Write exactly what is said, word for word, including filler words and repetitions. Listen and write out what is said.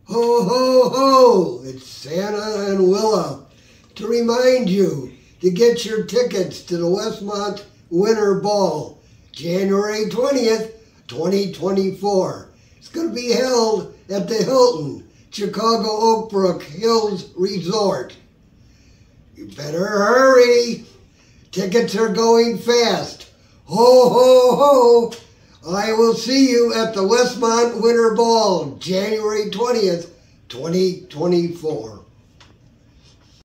Ho, ho, ho! It's Santa and Willa to remind you to get your tickets to the Westmont Winter Ball, January twentieth, twenty twenty-four. It's going to be held at the Hilton, Chicago Oak Brook Hills Resort. You better hurry. Tickets are going fast. Ho, ho, ho! I will see you at the Westmont Winter Ball, January twentieth, twenty twenty-four.